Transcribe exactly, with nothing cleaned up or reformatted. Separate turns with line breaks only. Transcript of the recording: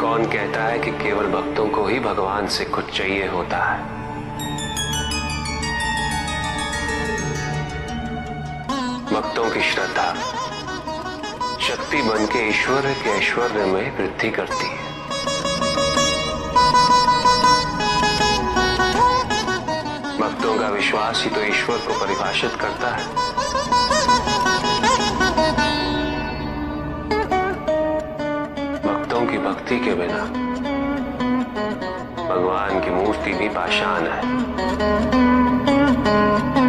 कौन कहता है कि केवल भक्तों को ही भगवान से कुछ चाहिए होता है? भक्तों की श्रद्धा शक्ति बन के ईश्वर के ऐश्वर्य में वृद्धि करती है। भक्तों का विश्वास ही तो ईश्वर को परिभाषित करता है। भक्तों की भक्ति के बिना भगवान की मूर्ति भी पाषाण है।